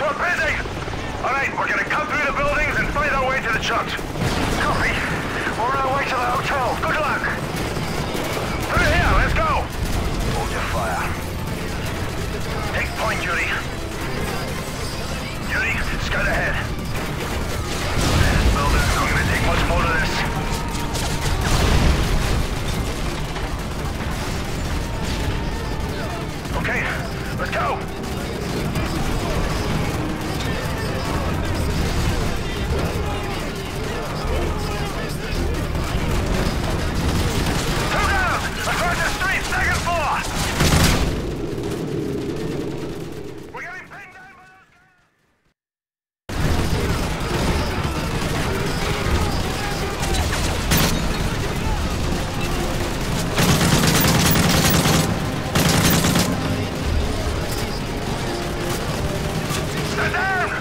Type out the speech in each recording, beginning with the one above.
we're busy! Alright, we're gonna cut through the buildings and find our way to the church. Copy. We're on our way to the hotel. Good luck! Through here, let's go! Hold your fire. Take point, Judy. Judy, scout ahead. This building's not gonna take much more of this. Okay, let's go! Across the street, second floor! We're getting pinned down by those Stand down!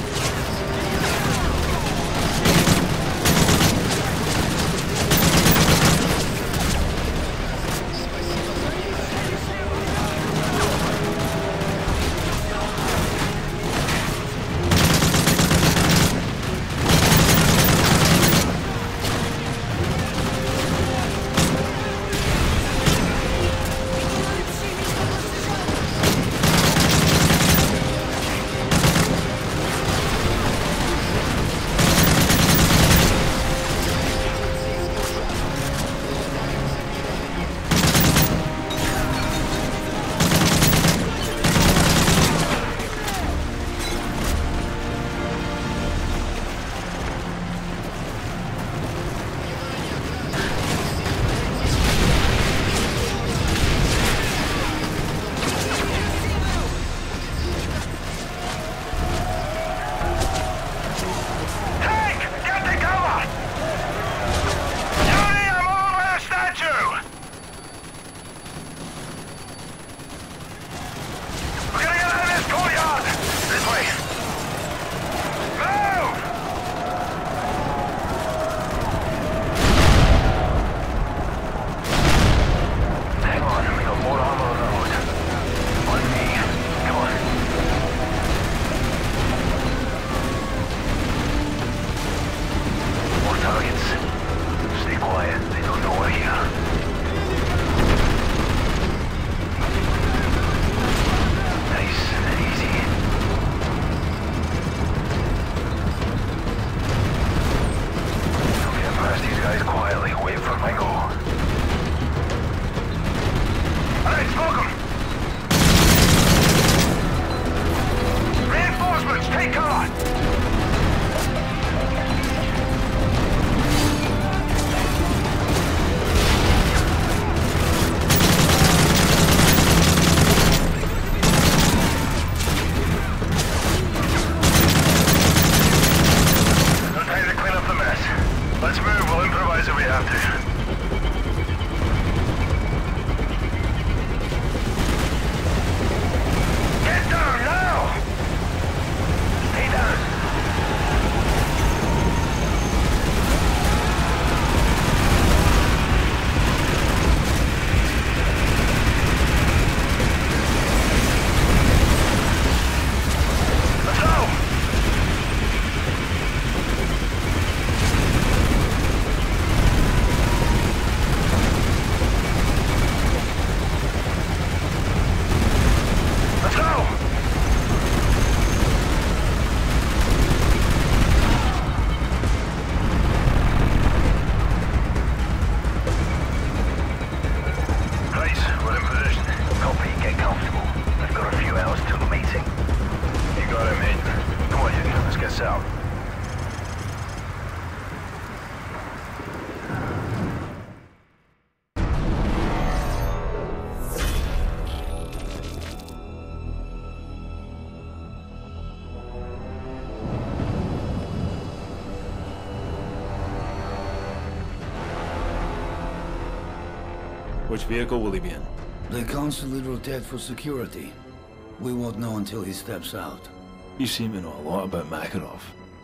Which vehicle will he be in? The consulate rotate for security. We won't know until he steps out. You seem to know a lot about Makarov.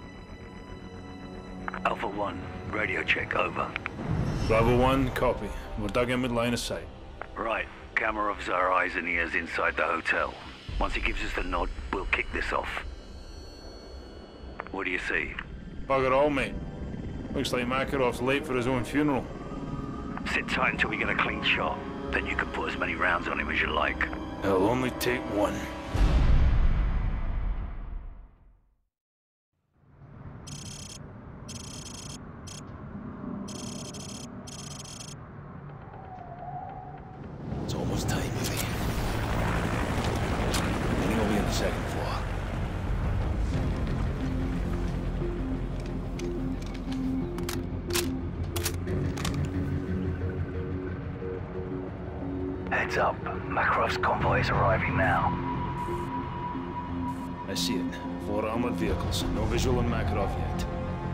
Alpha 1, radio check, over. Bravo 1, copy. We're dug in with line of sight. Right. Kamarov's our eyes and ears inside the hotel. Once he gives us the nod, we'll kick this off. What do you see? Bugger all, mate. Looks like Makarov's late for his own funeral. Sit tight until we get a clean shot. Then you can put as many rounds on him as you like. It'll only take one. It's almost time, Yuri. Then you'll be on the second floor. Heads up. Makarov's convoy is arriving now. I see it. 4 armored vehicles. No visual on Makarov yet.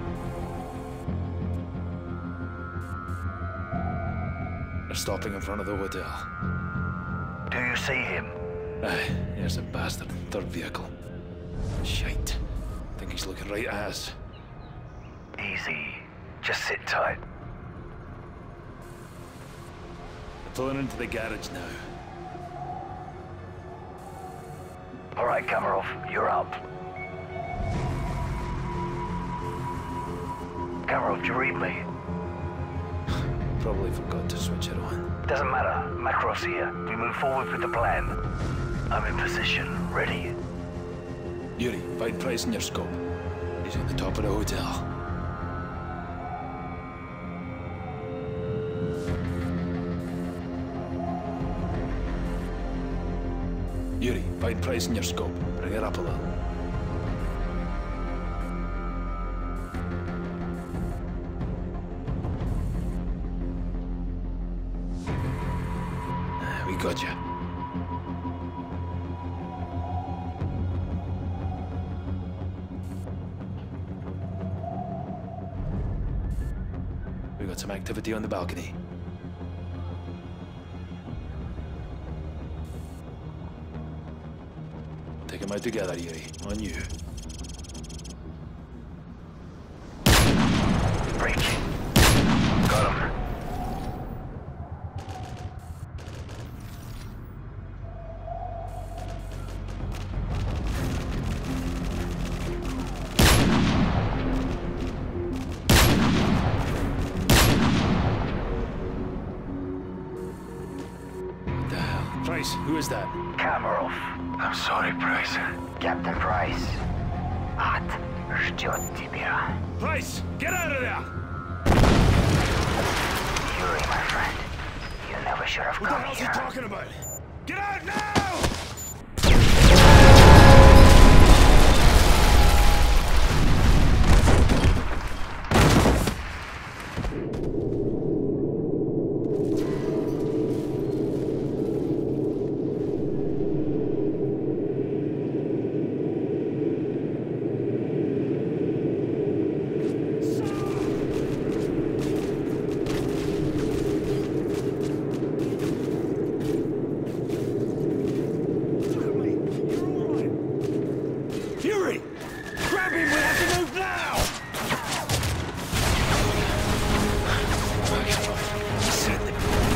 They're stopping in front of the hotel. Do you see him? Aye, here's a bastard. Third vehicle. Shite. Think he's looking right at us. Easy. Just sit tight. They're pulling into the garage now. All right, Kamarov, you're up. Kamarov, do you read me? Probably forgot to switch it on. Doesn't matter. Makarov's here. We move forward with the plan. I'm in position. Ready? Yuri, find Price in your scope. He's at the top of the hotel. Yuri, find Price in your scope. Bring it up a little. We got you. We got some activity on the balcony. Take them out together, Yuri. On you. Breaching. Got him. What the hell? Price, who is that? Kamarov. I'm sorry, Price. Captain Price. Ад ждет тебя. Price, get out of there! Yuri, my friend. You never should have What the come hell's he here. talking about? Get out now! Yuri! Grab him! We have to move now! Send him.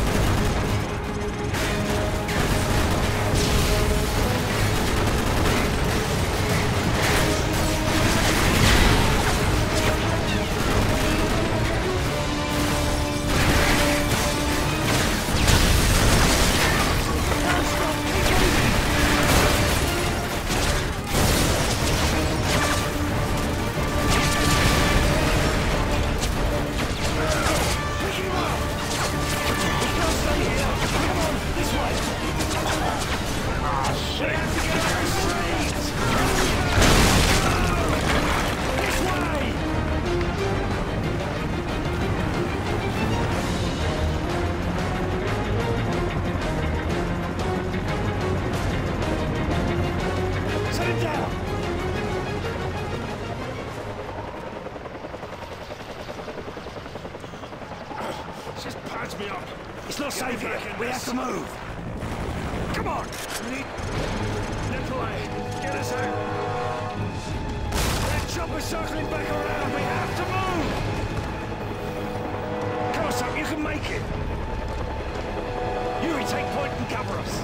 Just patch me up. It's not safe here. We have to move. Come on. Nikolai, get us out. That chopper's circling back around. We have to move. Come on, son. You can make it. Yuri, take point and cover us.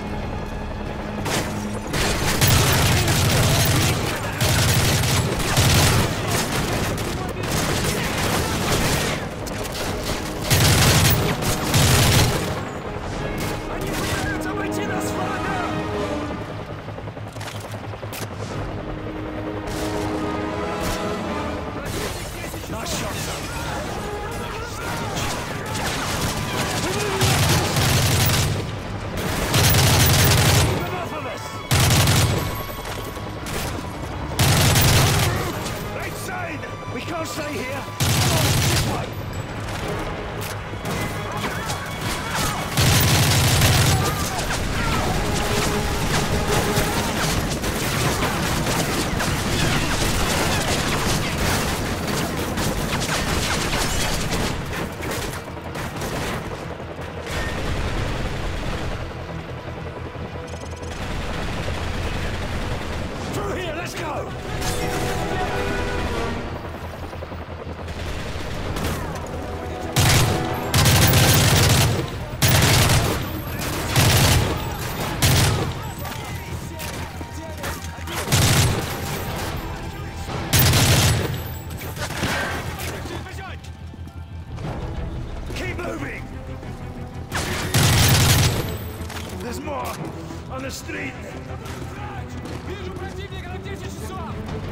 There's more on the street. Вижу противника на 10 часов!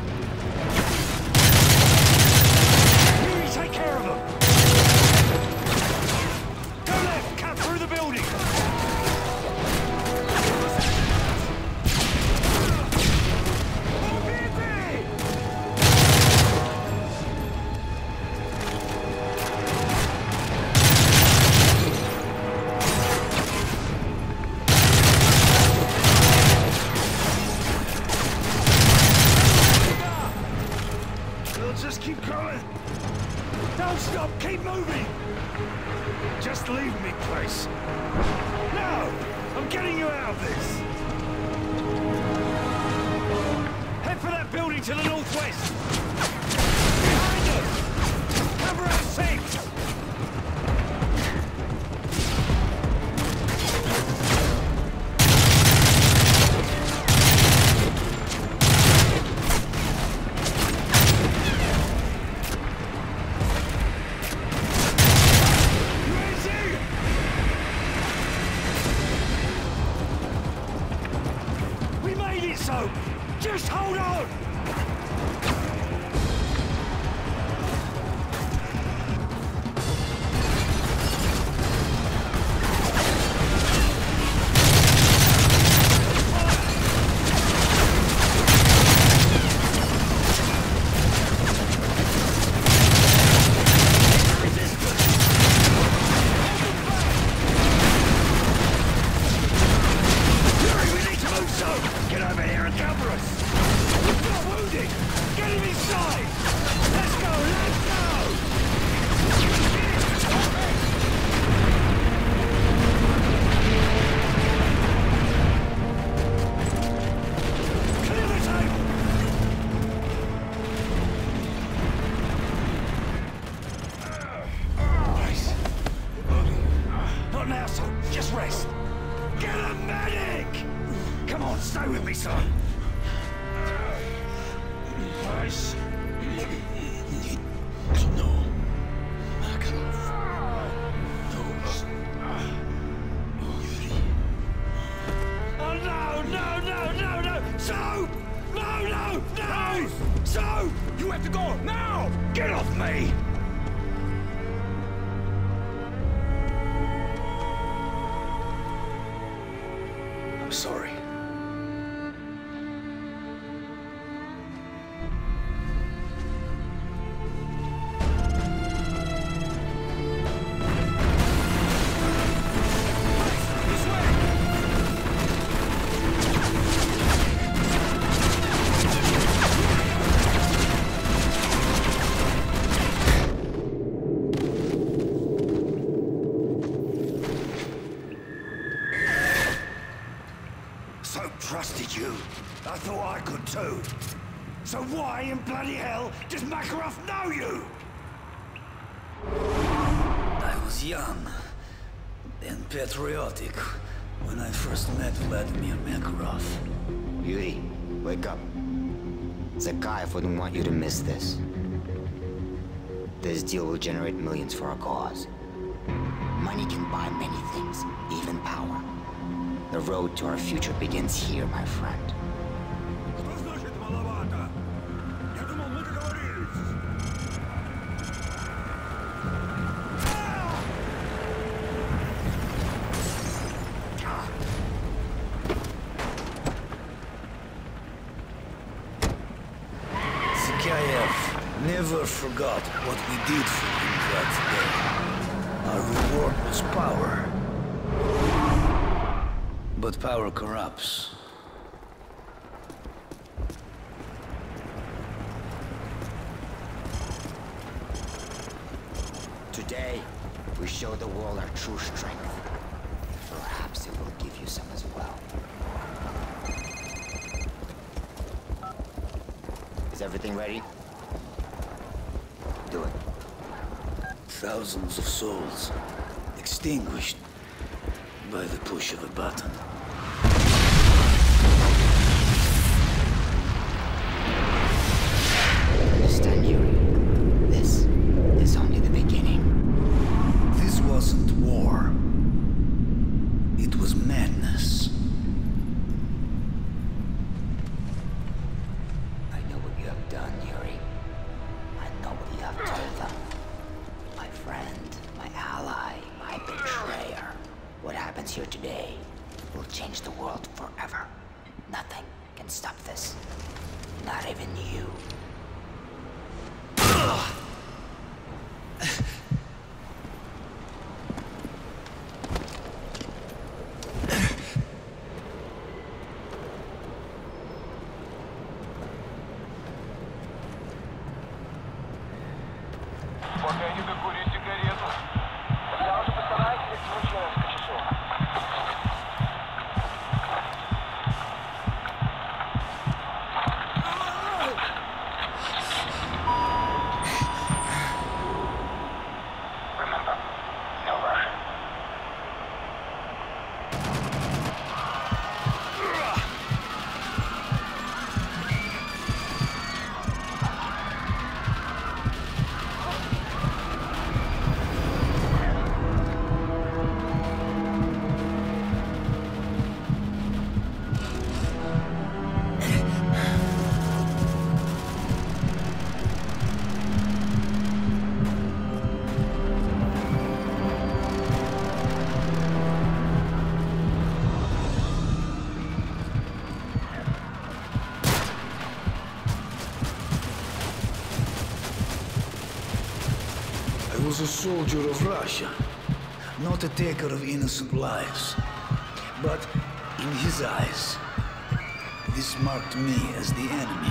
Yuri, take care of them! Go left, cut through the building! Just keep going. Don't stop, keep moving. Just leave me, place. No, I'm getting you out of this. Head for that building to the northwest. Behind us. Cover our six. So, just hold on! Get over here and cover us! We've got wounded! Get him inside! Let's go! Let's go! Clear the table! Nice. Not now, son. Just rest. Get a medic! Come on, stay with me, son. Nice. Need to know. Makarov knows. Yuri. Oh, no! So! No! So! You have to go, now! Get off me! I'm sorry. Trusted you. I thought I could too. So why in bloody hell does Makarov know you? I was young and patriotic when I first met Vladimir Makarov. Yuri, wake up. Zakayev wouldn't want you to miss this. This deal will generate millions for our cause. Money can buy many things, even power. The road to our future begins here, my friend. Что значит маловато? Я думал, мы договорились. Zakayev never forgot what we did for him that day. Our reward was power. But power corrupts. Today, we show the world our true strength. Perhaps it will give you some as well. Is everything ready? Do it. Thousands of souls extinguished by the push of a button. Understand, Yuri? This is only the beginning. This wasn't war. It was madness. I know what you have done, Yuri. I know what you have told them. My friend, my ally, my betrayer. What happens here today will change the world forever. Nothing can stop this. Not even you. Пока не докурю сигарету. Я уже постараюсь не несколько часов. Remember, no rush. I was a soldier of Russia. Not a taker of innocent lives. But in his eyes, this marked me as the enemy.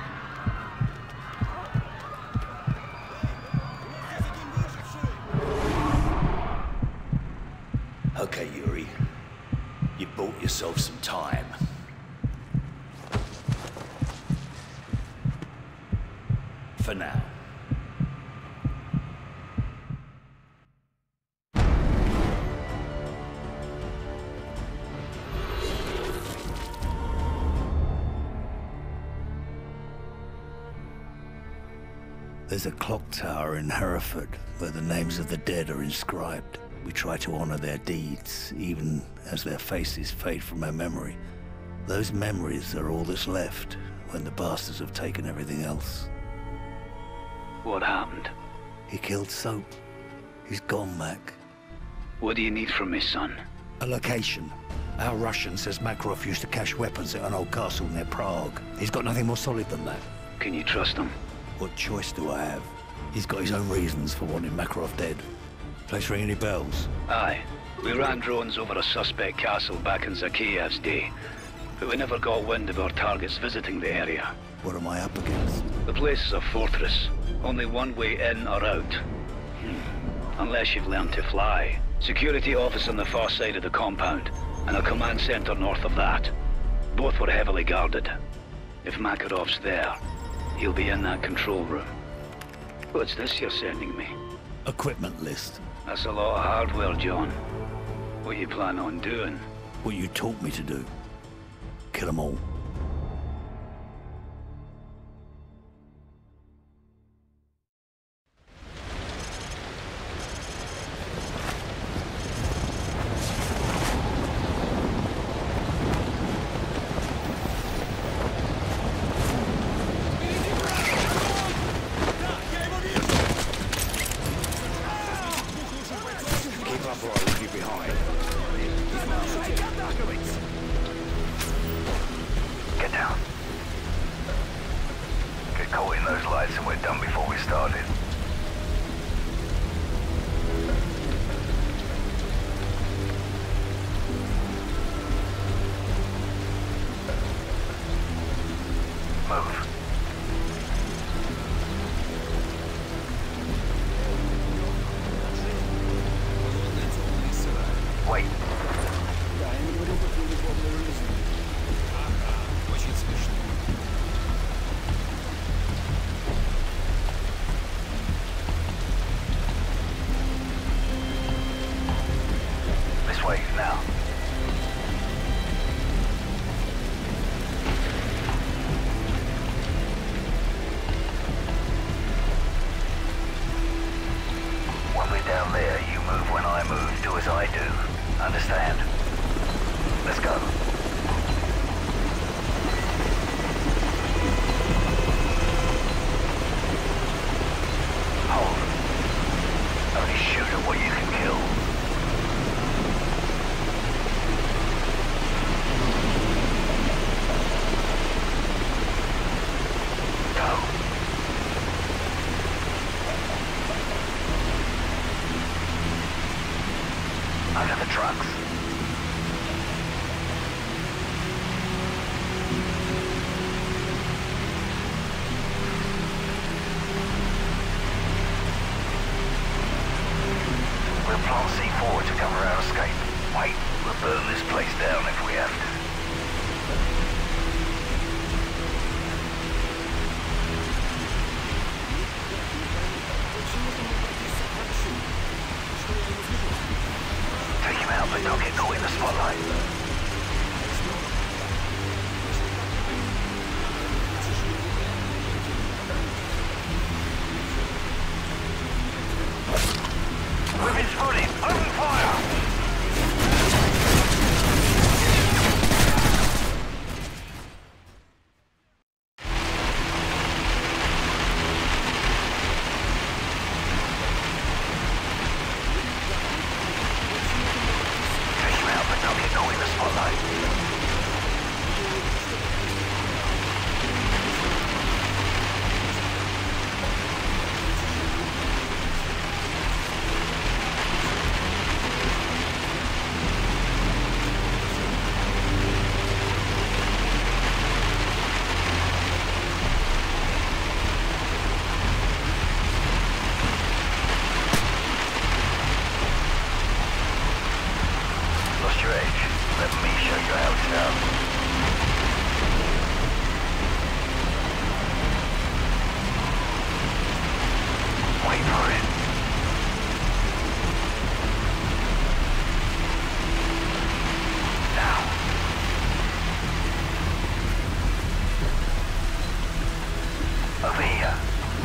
Okay, Yuri. You bought yourself some time. For now. There's a clock tower in Hereford where the names of the dead are inscribed. We try to honor their deeds, even as their faces fade from our memory. Those memories are all that's left when the bastards have taken everything else. What happened? He killed Soap. He's gone, Mac. What do you need from me, son? A location. Our Russian says Makarov used to cache weapons at an old castle near Prague. He's got nothing more solid than that. Can you trust him? What choice do I have? He's got his own reasons for wanting Makarov dead. Place ring any bells? Aye. We ran drones over a suspect castle back in Zakiyev's day, but we never got wind of our targets visiting the area. What am I up against? The place is a fortress. Only one way in or out. Unless you've learned to fly. Security office on the far side of the compound, and a command center north of that. Both were heavily guarded. If Makarov's there, he'll be in that control room. What's this you're sending me? Equipment list. That's a lot of hardware, John. What you plan on doing? What you taught me to do. Kill them all. Get down. Get caught in those lights and we're done before we started. Move. Wait. Let's go. Hold. Only shoot at what you can kill. Under the trucks. We'll plant C4 to cover our escape. Wait, we'll burn this place down if we have to. Take him out, but don't get caught in the spotlight. We've been spotted. Open fire! Take him out, but don't get caught in the spotlight. Lost your edge. Let me show you how it's done. Wait for it. Now. Over here.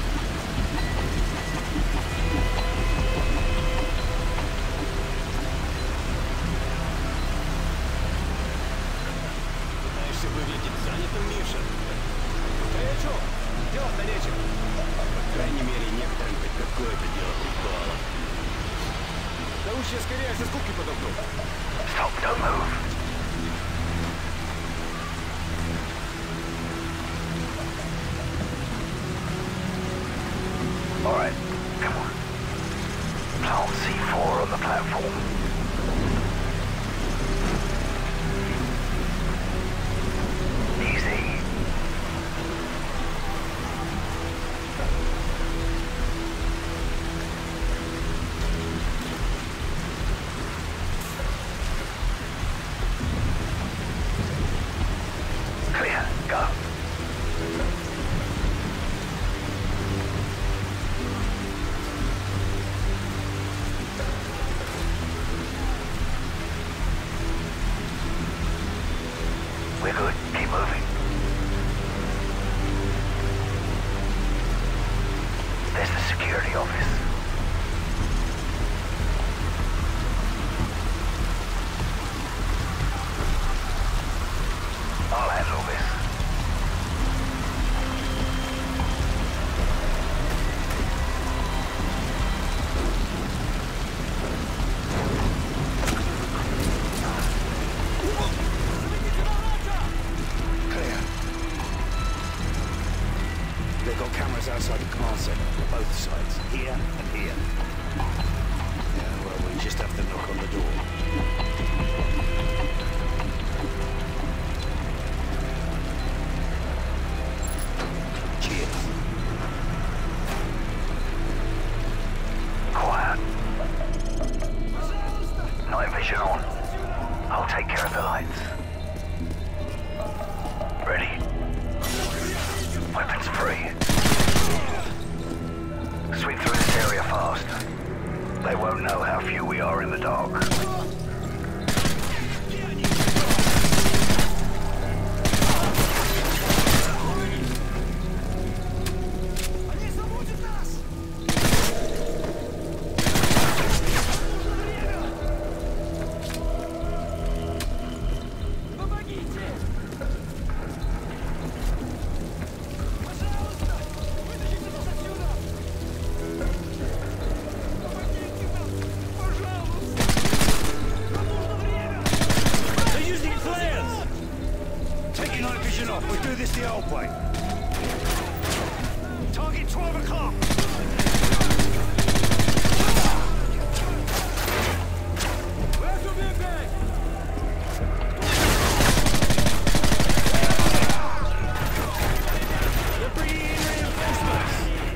Выглядит занятым, Миша. Горячо. Делать-то нечего. По крайней мере, некоторым хоть какое-то дело припало. Да лучше я скорее со скуки подохну. Stop, don't move. Alright, come on. Plant C4 on the platform. Easy. Clear, go. We're good. Keep moving. There's the security office. I'll handle this. Clear. They've got cameras outside the command center, both sides, here and here. Yeah, well, we just have to knock on the door. Cheers. Quiet. Night vision on. I'll take care of the lights. Ready? Weapons free. Sweep through this area fast. They won't know how few we are in the dark. the old way. Target 12 o'clock. Where's your big bag? They're bringing in reinforcements.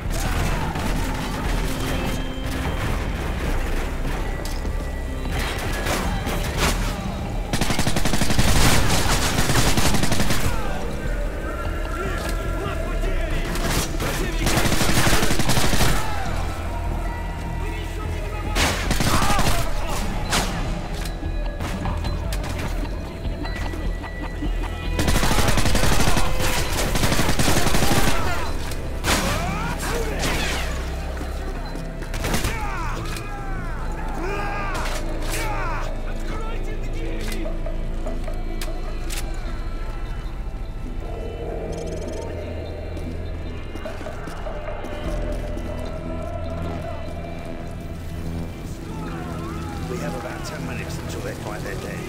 We have about 10 minutes until they find their dead.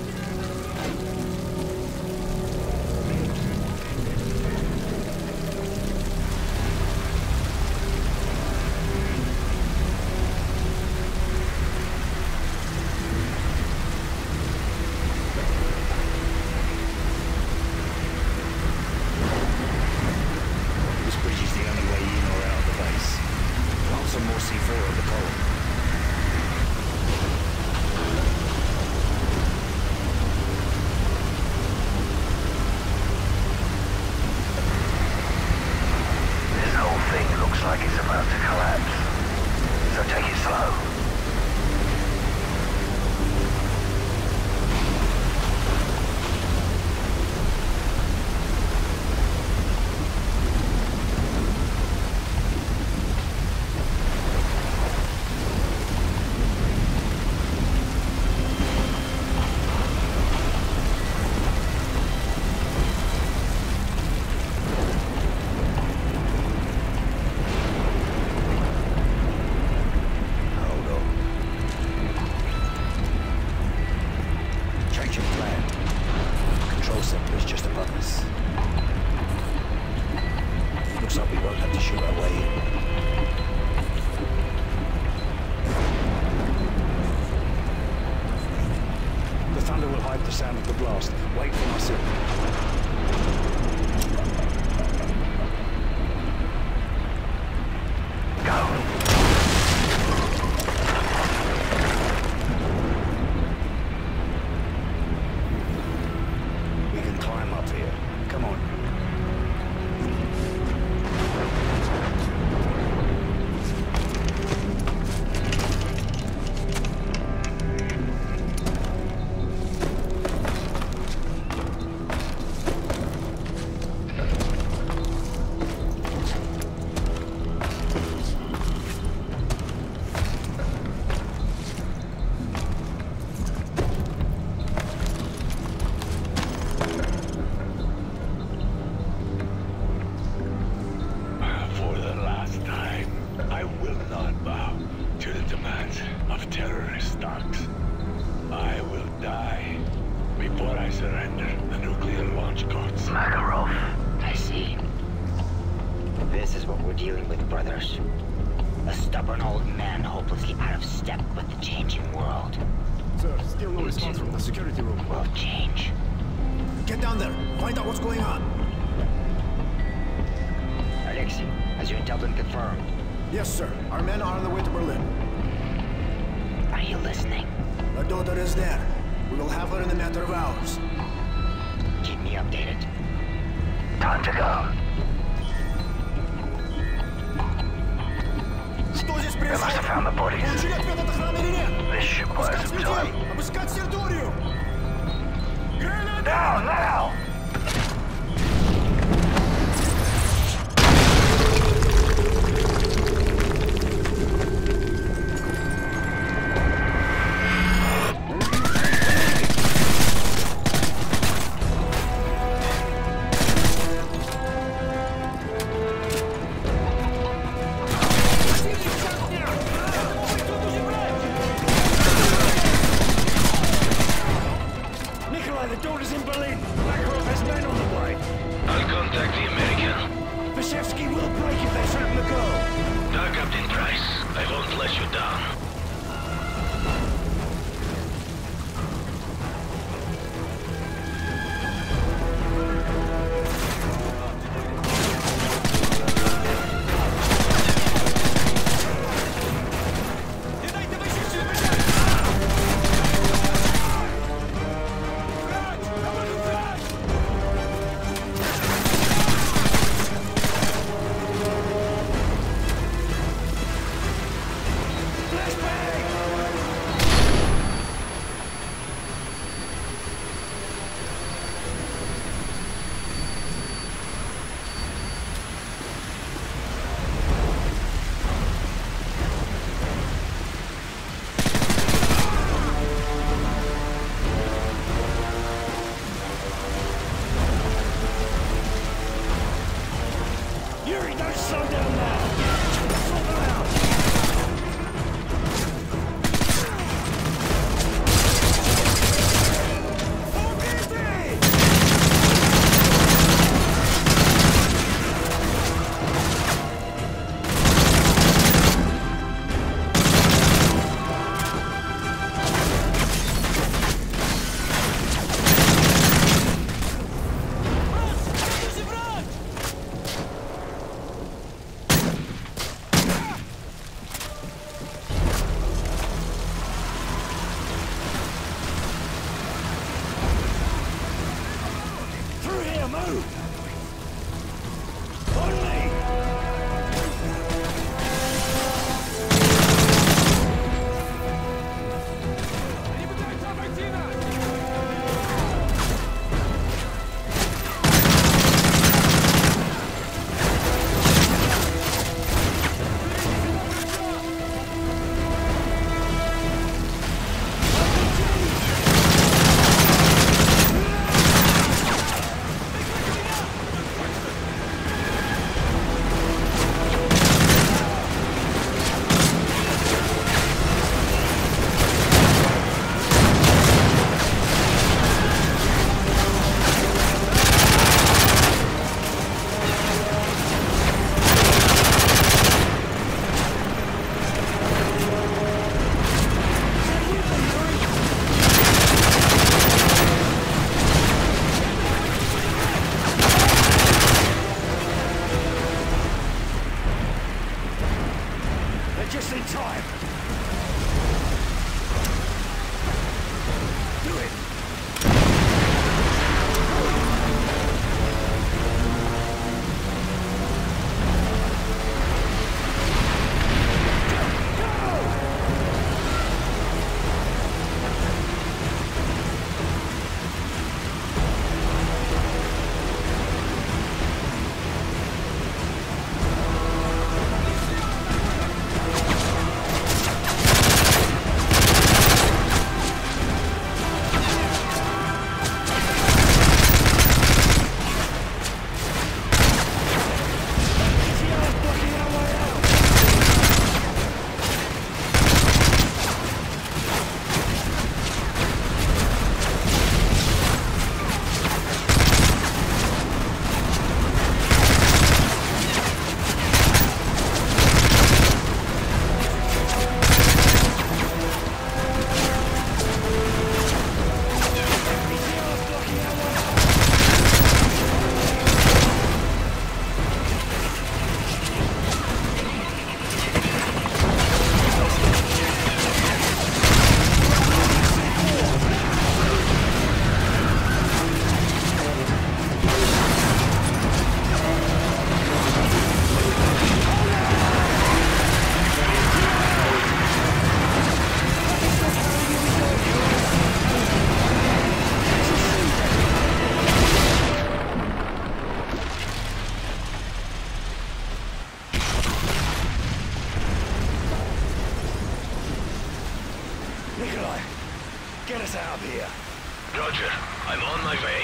This bridge is the only way in or out of the base. Plant some more C4 on the column. This whole thing looks like it's about to collapse. So take it slow. Hold on. Change of plan. Control center is just above us. Looks like we won't have to shoot our way in. The thunder will hide the sound of the blast. Wait for my signal. We can climb up here. Come on. For the last time, I will not bow to the demands of terrorist thugs. I will die before I surrender the nuclear launch codes. Makarov. I see. This is what we're dealing with, brothers. A stubborn old man hopelessly out of step with the changing world. Sir, still no response from the security room. Will change. Get down there. Find out what's going on. Alexei, has your intelligence confirmed? Yes, sir. Our men are on the way to Berlin. Are you listening? Our daughter is there. We will have her in a matter of hours. Keep me updated. Time to go. They must have found the bodies. This should buy us some time. Now, now! Nikolai, the daughter's in Berlin. Makarov has men on the way. I'll contact the American. Vashevsky will break if they threaten the girl. No, Captain Price. I won't let you down. Get us out of here. Roger. I'm on my way.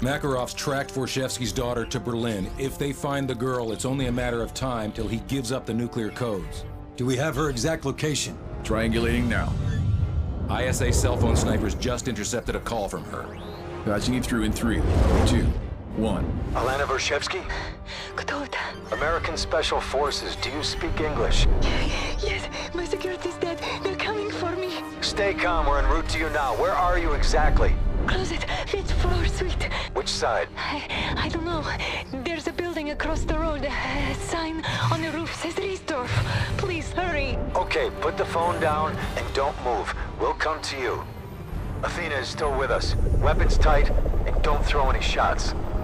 Makarov's tracked Vorshevsky's daughter to Berlin. If they find the girl, it's only a matter of time till he gives up the nuclear codes. Do we have her exact location? Triangulating now. ISA cell phone snipers just intercepted a call from her. Patching you through in 3, 2, 1. Alana Vorshevsky? Кто это? American Special Forces. Do you speak English? Yes, my security's dead. They're coming for me. Stay calm. We're en route to you now. Where are you exactly? Closet, 5th floor suite. Which side? I don't know. There's a building across the road. A sign on the roof says Riesdorf. Please, hurry. Okay, put the phone down and don't move. We'll come to you. Athena is still with us. Weapons tight, and don't throw any shots.